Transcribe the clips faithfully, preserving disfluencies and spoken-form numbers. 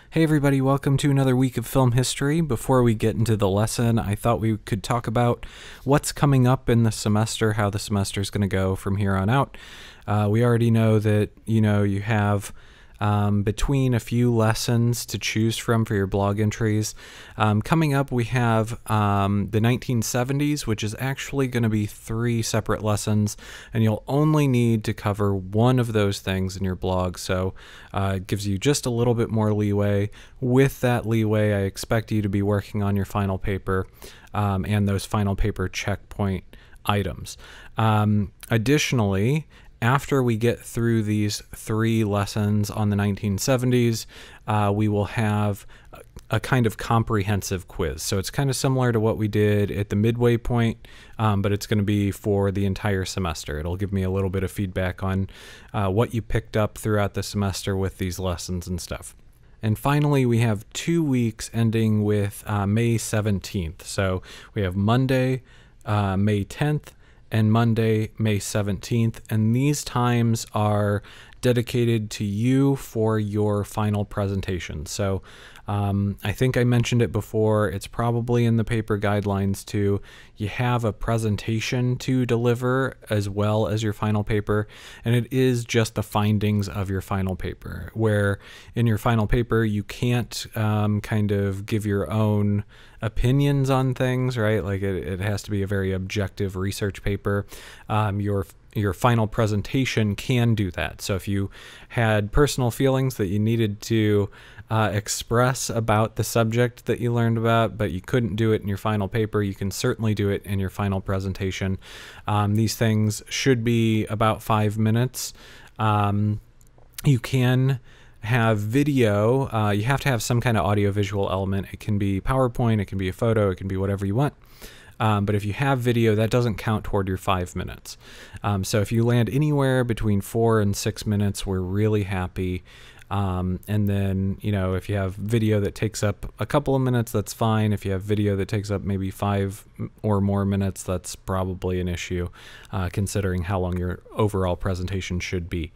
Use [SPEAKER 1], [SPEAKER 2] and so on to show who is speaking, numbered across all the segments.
[SPEAKER 1] Hey everybody, welcome to another week of film history. Before we get into the lesson, I thought we could talk about what's coming up in the semester, how the semester is going to go from here on out. Uh, we already know that, you know, you have um, between a few lessons to choose from for your blog entries. Um, coming up, we have um, the nineteen seventies, which is actually going to be three separate lessons, and you'll only need to cover one of those things in your blog, so uh, it gives you just a little bit more leeway. With that leeway, I expect you to be working on your final paper um, and those final paper checkpoint items. Um, additionally, after we get through these three lessons on the nineteen seventies, uh, we will have a, a kind of comprehensive quiz. So it's kind of similar to what we did at the midway point, um, but it's going to be for the entire semester. It'll give me a little bit of feedback on uh, what you picked up throughout the semester with these lessons and stuff. And finally, we have two weeks ending with uh, May seventeenth. So we have Monday, uh, May tenth, and Monday, May seventeenth, and these times are dedicated to you for your final presentation. So um, I think I mentioned it before, it's probably in the paper guidelines too. You have a presentation to deliver as well as your final paper, and it is just the findings of your final paper, where in your final paper you can't um, kind of give your own opinions on things, right? Like it, it has to be a very objective research paper. Um, your your final presentation can do that. So if you had personal feelings that you needed to uh, express about the subject that you learned about, but you couldn't do it in your final paper, you can certainly do it in your final presentation. Um, these things should be about five minutes. Um, you can have video. Uh, you have to have some kind of audio-visual element. It can be PowerPoint, it can be a photo, it can be whatever you want. Um, but if you have video, that doesn't count toward your five minutes. Um, so if you land anywhere between four and six minutes, we're really happy. Um, and then, you know, if you have video that takes up a couple of minutes, that's fine. If you have video that takes up maybe five or more minutes, that's probably an issue, uh, considering how long your overall presentation should be.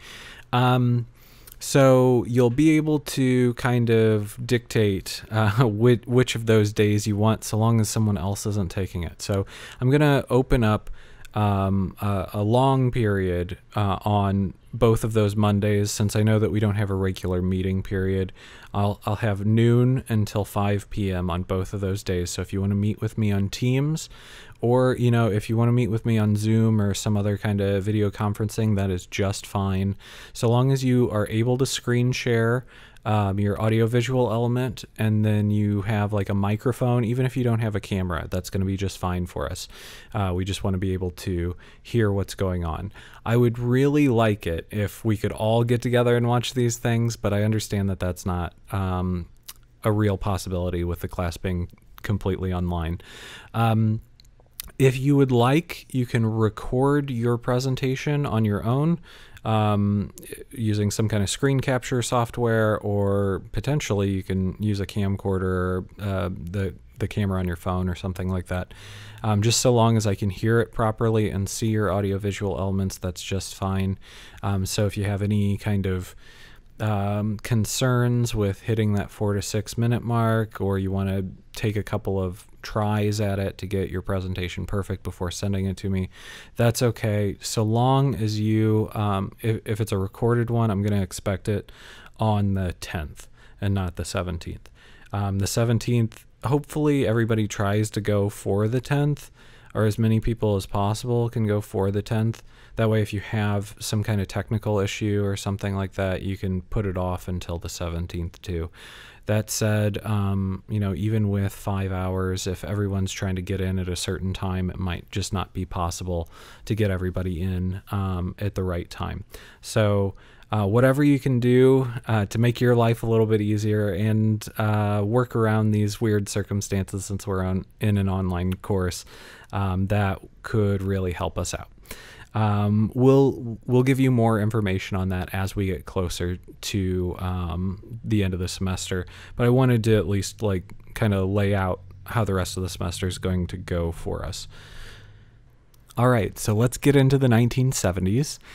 [SPEAKER 1] Um, So you'll be able to kind of dictate uh, which, which of those days you want, so long as someone else isn't taking it. So I'm going to open up um, a, a long period uh, on both of those Mondays, since I know that we don't have a regular meeting period. I'll, I'll have noon until five p m on both of those days. So if you want to meet with me on Teams, or, you know, if you want to meet with me on Zoom or some other kind of video conferencing, that is just fine. So long as you are able to screen share um, your audio-visual element, and then you have like a microphone, even if you don't have a camera, that's going to be just fine for us. Uh, we just want to be able to hear what's going on. I would really like it if we could all get together and watch these things, but I understand that that's not um, a real possibility with the class being completely online. Um, If you would like, you can record your presentation on your own um, using some kind of screen capture software, or potentially you can use a camcorder, uh, the, the camera on your phone or something like that. Um, just so long as I can hear it properly and see your audiovisual elements, that's just fine. Um, so if you have any kind of um, concerns with hitting that four to six minute mark, or you want to take a couple of tries at it to get your presentation perfect before sending it to me, that's okay. So long as you, um, if, if it's a recorded one, I'm going to expect it on the tenth and not the seventeenth. Um, the seventeenth, hopefully everybody tries to go for the tenth, or as many people as possible can go for the tenth. That way, if you have some kind of technical issue or something like that, you can put it off until the seventeenth too. That said, um, you know, even with five hours, if everyone's trying to get in at a certain time, it might just not be possible to get everybody in um, at the right time. So uh, whatever you can do uh, to make your life a little bit easier and uh, work around these weird circumstances, since we're on in an online course, um, that could really help us out. Um, we'll we'll give you more information on that as we get closer to um, the end of the semester. But I wanted to at least like kind of lay out how the rest of the semester is going to go for us. All right, so let's get into the nineteen seventies.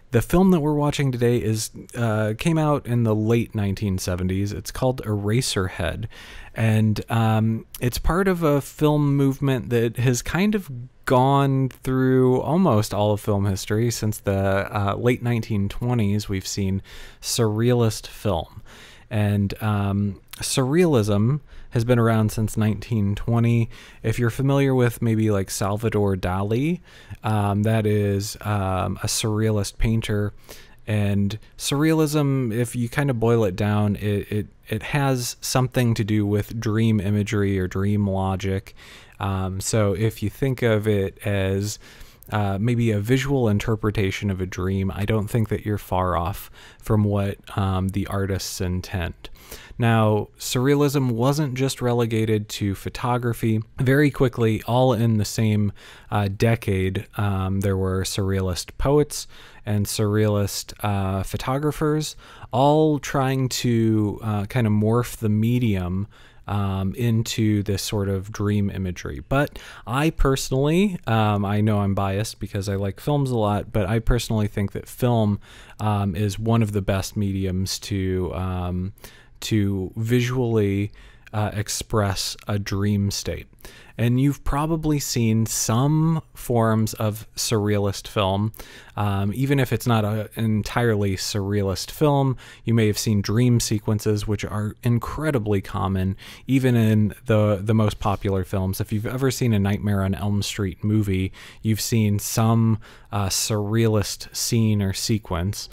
[SPEAKER 1] The film that we're watching today is uh, came out in the late nineteen seventies. It's called Eraserhead, and um, it's part of a film movement that has kind of gone through almost all of film history. Since the uh, late nineteen twenties, we've seen surrealist film. And um, surrealism has been around since nineteen twenty. If you're familiar with maybe like Salvador Dali, um, that is um, a surrealist painter. And surrealism, if you kind of boil it down, it, it, it has something to do with dream imagery or dream logic. Um, so if you think of it as Uh, maybe a visual interpretation of a dream, I don't think that you're far off from what um, the artists intend. Now, surrealism wasn't just relegated to photography. Very quickly, all in the same uh, decade, um, there were surrealist poets and surrealist uh, photographers, all trying to uh, kind of morph the medium Um, into this sort of dream imagery. But I personally, um, I know I'm biased because I like films a lot, but I personally think that film um, is one of the best mediums to um, to visually uh, express a dream state. And you've probably seen some forms of surrealist film. Um, even if it's not a, an entirely surrealist film, you may have seen dream sequences, which are incredibly common, even in the, the most popular films. If you've ever seen a Nightmare on Elm Street movie, you've seen some uh, surrealist scene or sequence.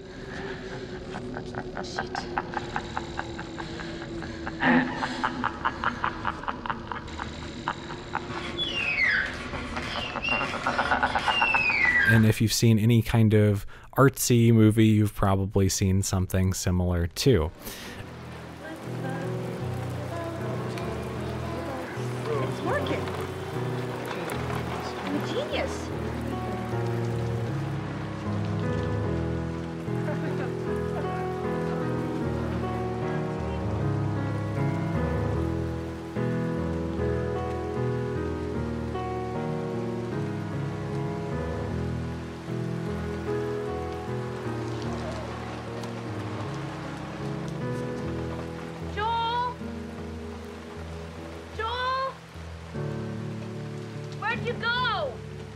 [SPEAKER 1] And if you've seen any kind of artsy movie, you've probably seen something similar too.
[SPEAKER 2] It's working. I'm a genius. Where'd you go?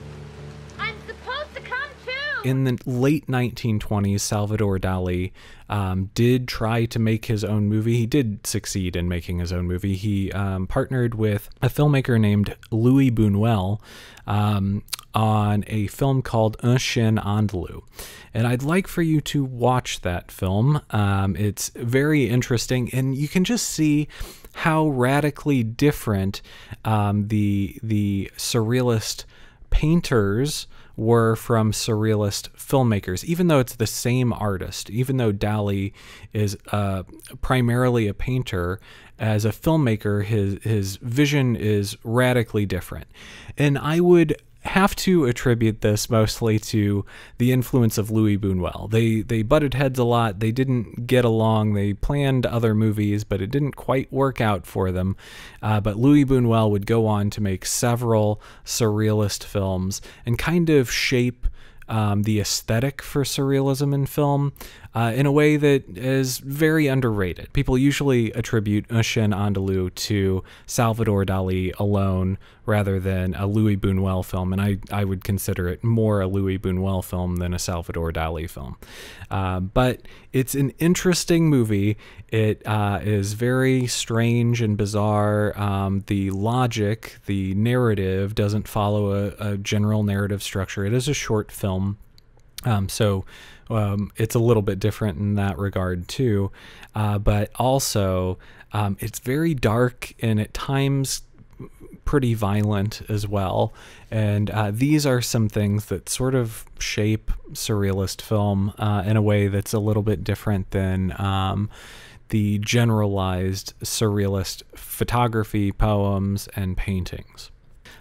[SPEAKER 2] I'm supposed to come too.
[SPEAKER 1] In the late nineteen twenties, Salvador Dali um, did try to make his own movie. He did succeed in making his own movie. He um, partnered with a filmmaker named Louis Buñuel um, on a film called Un Chien Andalou. And I'd like for you to watch that film. Um, it's very interesting, and you can just see how radically different um, the the surrealist painters were from surrealist filmmakers, even though it's the same artist. Even though Dali is uh, primarily a painter, as a filmmaker, his his vision is radically different. And I would have to attribute this mostly to the influence of Louis Buñuel. They they butted heads a lot. They didn't get along. They planned other movies, but it didn't quite work out for them. Uh, but Louis Buñuel would go on to make several surrealist films and kind of shape um, the aesthetic for surrealism in film uh, in a way that is very underrated. People usually attribute Un Chien Andalou to Salvador Dali alone rather than a Louis Buñuel film, and I, I would consider it more a Louis Buñuel film than a Salvador Dali film. Uh, but it's an interesting movie. It uh, is very strange and bizarre. Um, the logic, the narrative doesn't follow a, a general narrative structure. It is a short film. Um, so um, it's a little bit different in that regard too. Uh, but also um, it's very dark and at times pretty violent as well. And uh, these are some things that sort of shape surrealist film uh, in a way that's a little bit different than um, the generalized surrealist photography, poems, and paintings.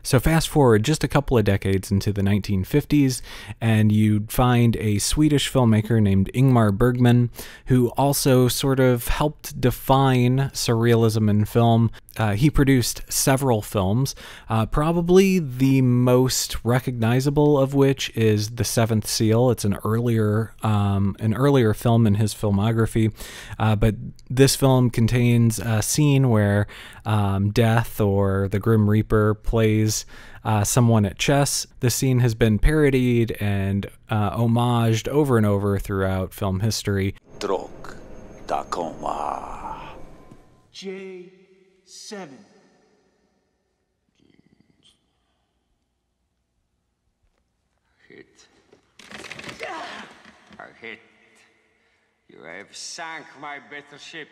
[SPEAKER 1] So fast forward just a couple of decades into the nineteen fifties, and you'd find a Swedish filmmaker named Ingmar Bergman, who also sort of helped define surrealism in film. Uh, he produced several films, uh, probably the most recognizable of which is The Seventh Seal. It's an earlier, um, an earlier film in his filmography, uh, but this film contains a scene where um, Death, or the Grim Reaper, plays uh, someone at chess. The scene has been parodied and uh, homaged over and over throughout film history.
[SPEAKER 3] Drog da coma.
[SPEAKER 4] J seven.
[SPEAKER 5] Hit. A hit. You have sunk my battleship.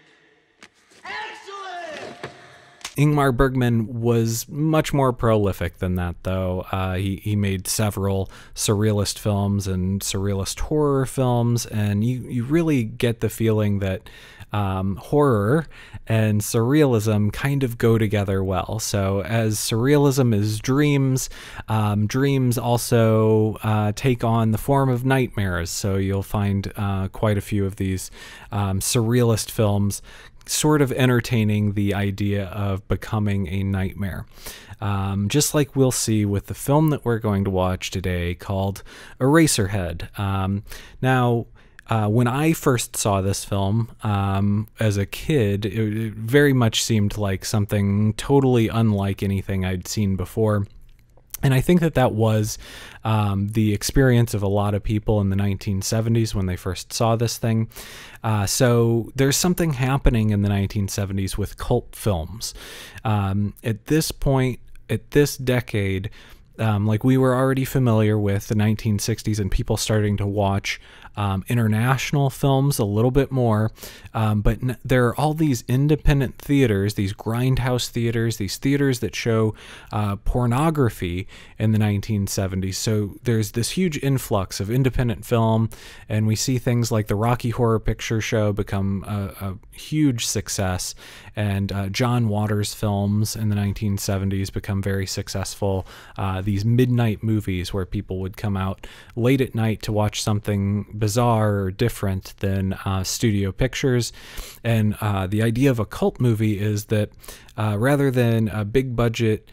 [SPEAKER 4] Excellent!
[SPEAKER 1] Ingmar Bergman was much more prolific than that, though. Uh, he, he made several surrealist films and surrealist horror films, and you, you really get the feeling that um, horror and surrealism kind of go together well. So as surrealism is dreams, um, dreams also uh, take on the form of nightmares. So you'll find uh, quite a few of these um, surrealist films sort of entertaining the idea of becoming a nightmare. Um, just like we'll see with the film that we're going to watch today called Eraserhead. Um, now, uh, when I first saw this film um, as a kid, it, it very much seemed like something totally unlike anything I'd seen before. And I think that that was um, the experience of a lot of people in the nineteen seventies when they first saw this thing. Uh, so there's something happening in the nineteen seventies with cult films. Um, at this point, at this decade, um, like we were already familiar with the nineteen sixties and people starting to watch um, international films a little bit more. Um, but n- there are all these independent theaters, these grindhouse theaters, these theaters that show uh, pornography in the nineteen seventies. So there's this huge influx of independent film, and we see things like the Rocky Horror Picture Show become a, a huge success, and uh, John Waters films in the nineteen seventies become very successful. Uh, these midnight movies where people would come out late at night to watch something bizarre or different than uh, studio pictures. And uh, the idea of a cult movie is that uh, rather than a big budget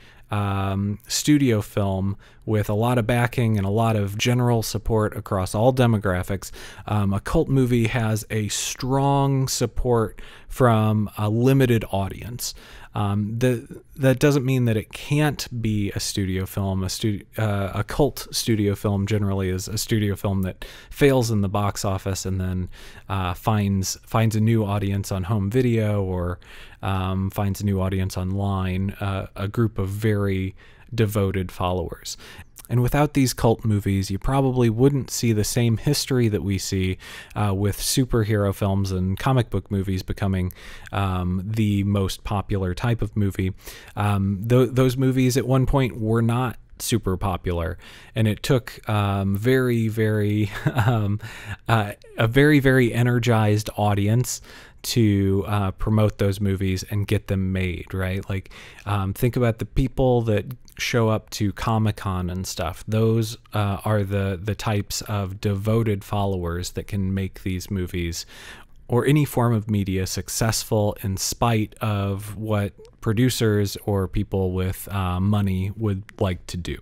[SPEAKER 1] um, studio film with a lot of backing and a lot of general support across all demographics, um, a cult movie has a strong support from a limited audience. Um, the, that doesn't mean that it can't be a studio film. A, stu- uh, a cult studio film generally is a studio film that fails in the box office and then uh, finds finds a new audience on home video, or um, finds a new audience online, uh, a group of very devoted followers. And without these cult movies, you probably wouldn't see the same history that we see uh, with superhero films and comic book movies becoming um, the most popular type of movie. Um, th- those movies at one point were not super popular, and it took um, very, very, um, uh, a very, very energized audience to uh, promote those movies and get them made, right? Like, um, think about the people that show up to Comic-Con and stuff. Those uh, are the the types of devoted followers that can make these movies or any form of media successful in spite of what producers or people with uh, money would like to do.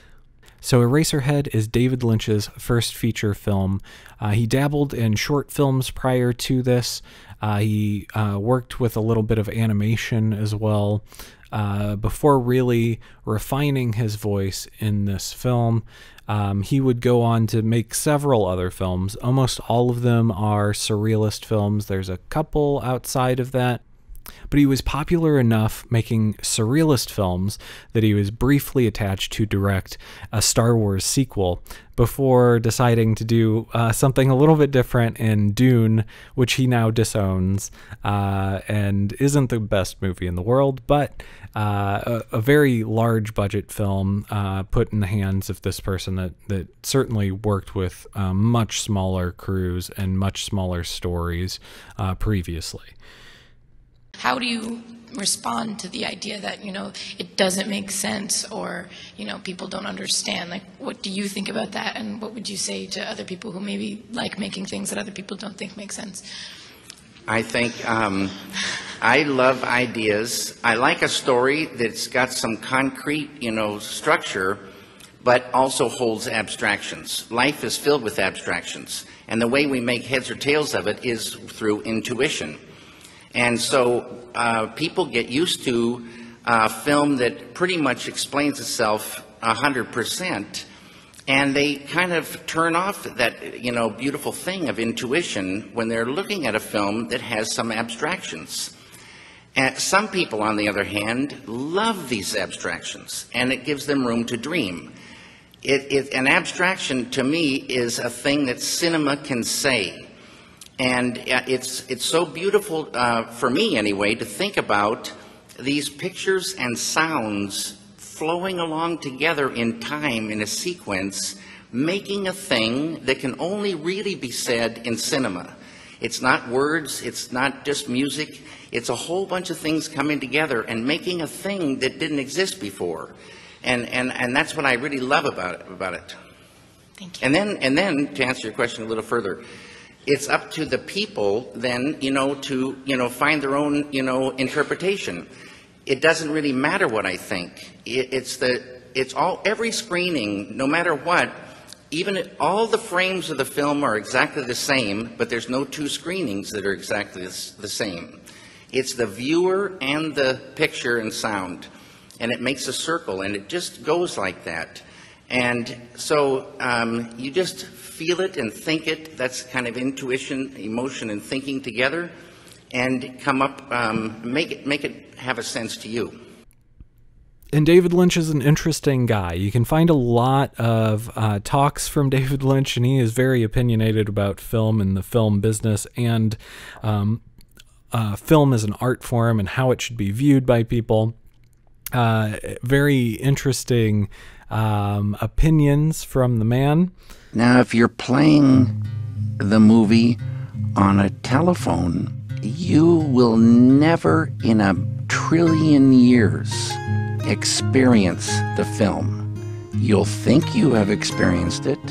[SPEAKER 1] So Eraserhead is David Lynch's first feature film. Uh, he dabbled in short films prior to this. Uh, he uh, worked with a little bit of animation as well uh, before really refining his voice in this film. Um, he would go on to make several other films. Almost all of them are surrealist films. There's a couple outside of that. But he was popular enough making surrealist films that he was briefly attached to direct a Star Wars sequel before deciding to do uh, something a little bit different in Dune, which he now disowns uh, and isn't the best movie in the world, but uh, a, a very large budget film uh, put in the hands of this person that, that certainly worked with um, much smaller crews and much smaller stories uh, previously.
[SPEAKER 6] How do you respond to the idea that, you know, it doesn't make sense, or, you know, people don't understand? Like, what do you think about that, and what would you say to other people who maybe like making things that other people don't think make sense?
[SPEAKER 7] I think um, I love ideas. I like a story that's got some concrete, you know, structure, but also holds abstractions. Life is filled with abstractions, and the way we make heads or tails of it is through intuition. And so uh, people get used to a film that pretty much explains itself one hundred percent, and they kind of turn off that, you know, beautiful thing of intuition when they're looking at a film that has some abstractions. And some people, on the other hand, love these abstractions, and it gives them room to dream. It, it, an abstraction, to me, is a thing that cinema can say. And it's, it's so beautiful, uh, for me anyway, to think about these pictures and sounds flowing along together in time, in a sequence, making a thing that can only really be said in cinema. It's not words, it's not just music, it's a whole bunch of things coming together and making a thing that didn't exist before. And, and, and that's what I really love about it, about it.
[SPEAKER 6] Thank you.
[SPEAKER 7] And then, and then, to answer your question a little further, it's up to the people then, you know, to, you know, find their own, you know, interpretation. It doesn't really matter what I think. It, it's the, it's all, every screening, no matter what, even it, all the frames of the film are exactly the same, but there's no two screenings that are exactly the, the same. It's the viewer and the picture and sound, and it makes a circle, and it just goes like that. And so um, you just feel it and think it. That's kind of intuition, emotion, and thinking together, and come up, um, make it, make it have a sense to you.
[SPEAKER 1] And David Lynch is an interesting guy. You can find a lot of uh, talks from David Lynch, and he is very opinionated about film and the film business, and um, uh, film as an art form and how it should be viewed by people. Uh, very interesting um, opinions from the man.
[SPEAKER 7] Now, if you're playing the movie on a telephone, you will never in a trillion years experience the film. You'll think you have experienced it,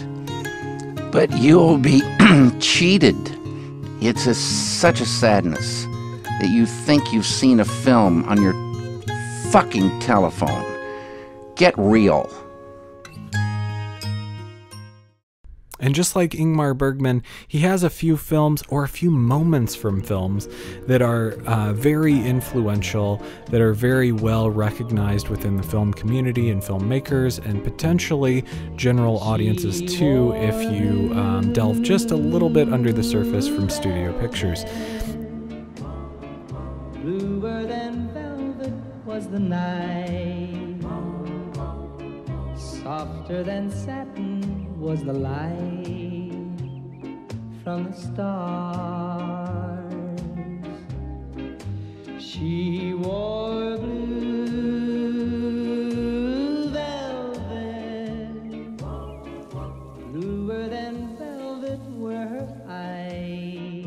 [SPEAKER 7] but you'll be cheated. It's a, such a sadness that you think you've seen a film on your fucking telephone. Get real.
[SPEAKER 1] And just like Ingmar Bergman, he has a few films or a few moments from films that are uh, very influential, that are very well recognized within the film community and filmmakers, and potentially general audiences too, if you um, delve just a little bit under the surface from studio pictures.
[SPEAKER 8] Bluer than velvet was the night, softer than satin was the light from the stars. She wore blue velvet, bluer than velvet were her eyes,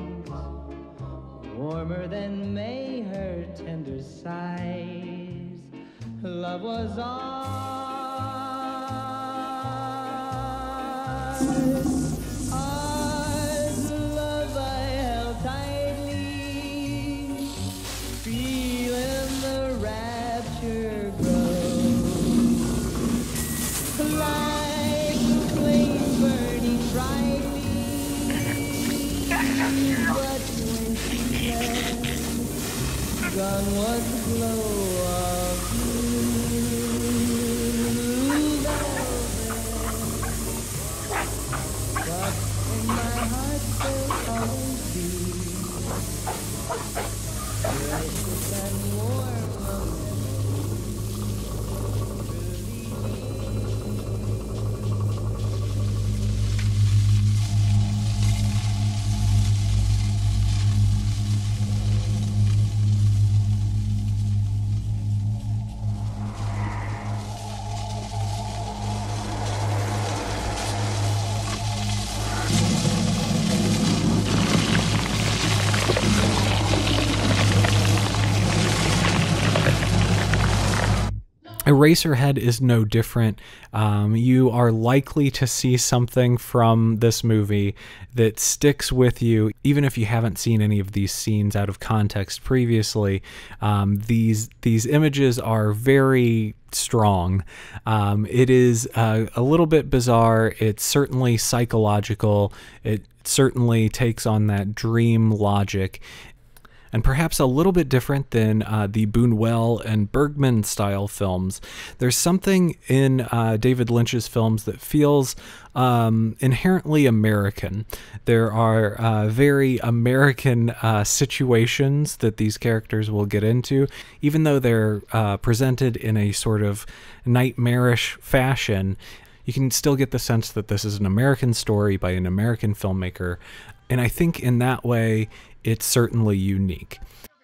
[SPEAKER 8] warmer than May her tender sighs. Love was all ours, love I held tightly, feeling the rapture grow, like the flames burning brightly. But when she left, gone was the glow of
[SPEAKER 1] Eraserhead is no different. Um, you are likely to see something from this movie that sticks with you, even if you haven't seen any of these scenes out of context previously. Um, these these images are very strong. Um, it is uh, a little bit bizarre. It's certainly psychological. It certainly takes on that dream logic, and perhaps a little bit different than uh, the Buñuel and Bergman style films. There's something in uh, David Lynch's films that feels um, inherently American. There are uh, very American uh, situations that these characters will get into, even though they're uh, presented in a sort of nightmarish fashion. You can still get the sense that this is an American story by an American filmmaker, and I think in that way, it's certainly unique.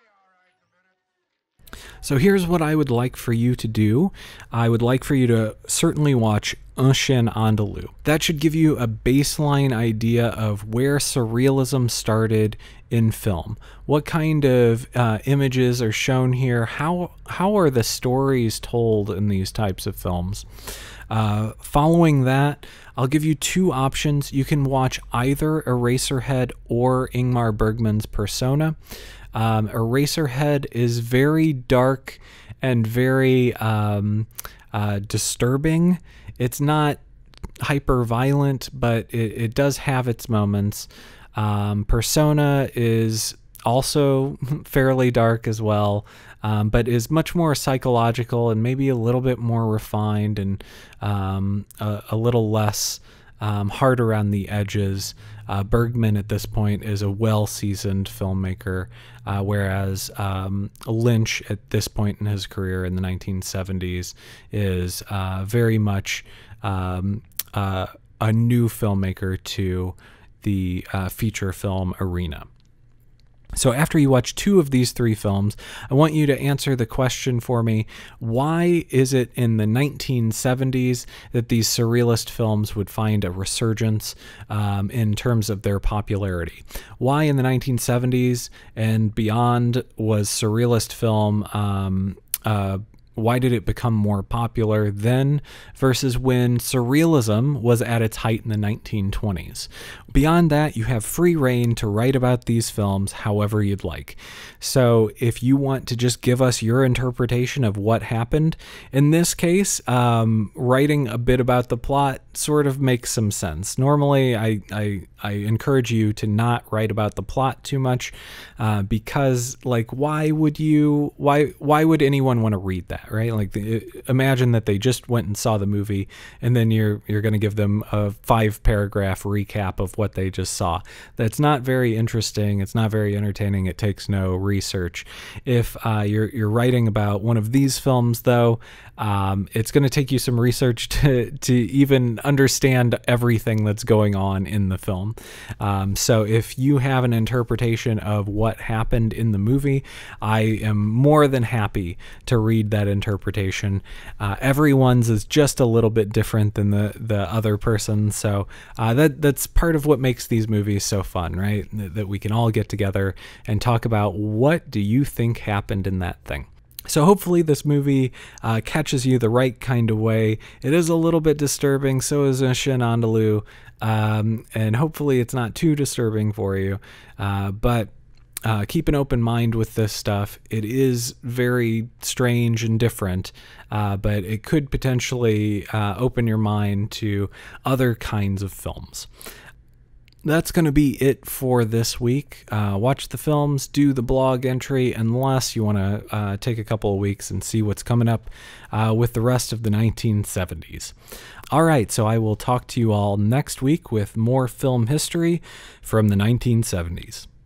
[SPEAKER 1] So here's what I would like for you to do. I would like for you to certainly watch Un Chien Andalou. That should give you a baseline idea of where surrealism started in film. What kind of uh, images are shown here? How, how are the stories told in these types of films? Uh, following that, I'll give you two options. You can watch either Eraserhead or Ingmar Bergman's Persona. Um, Eraserhead is very dark and very um, uh, disturbing. It's not hyper violent, but it, it does have its moments. Um, Persona is also fairly dark as well, um, but is much more psychological and maybe a little bit more refined and um, a, a little less um, hard around the edges. Uh, Bergman at this point is a well-seasoned filmmaker, uh, whereas um, Lynch at this point in his career in the nineteen seventies is uh, very much um, uh, a new filmmaker to the uh, feature film arena. So after you watch two of these three films, I want you to answer the question for me: why is it in the nineteen seventies that these surrealist films would find a resurgence um, in terms of their popularity? Why in the nineteen seventies and beyond was surrealist film um, uh, why did it become more popular then versus when surrealism was at its height in the nineteen twenties? Beyond that, you have free reign to write about these films however you'd like. So if you want to just give us your interpretation of what happened, in this case, um, writing a bit about the plot sort of makes some sense. Normally, I, I, I encourage you to not write about the plot too much uh, because, like, why would you, why, why would anyone want to read that, right? Like, the, imagine that they just went and saw the movie and then you're, you're going to give them a five paragraph recap of what they just saw. That's not very interesting. It's not very entertaining. It takes no research. If uh, you're you're writing about one of these films, though, um, it's going to take you some research to to even understand everything that's going on in the film. Um, so if you have an interpretation of what happened in the movie, I am more than happy to read that interpretation. Uh, everyone's is just a little bit different than the the other person, so uh, that that's part of what makes these movies so fun, right? That we can all get together and talk about what do you think happened in that thing. So hopefully this movie uh, catches you the right kind of way. It is a little bit disturbing, so is Un Chien Andalou, um, and hopefully it's not too disturbing for you, uh, but Uh, keep an open mind with this stuff. It is very strange and different, uh, but it could potentially uh, open your mind to other kinds of films. That's going to be it for this week. Uh, watch the films, do the blog entry, unless you want to uh, take a couple of weeks and see what's coming up uh, with the rest of the nineteen seventies. All right, so I will talk to you all next week with more film history from the nineteen seventies.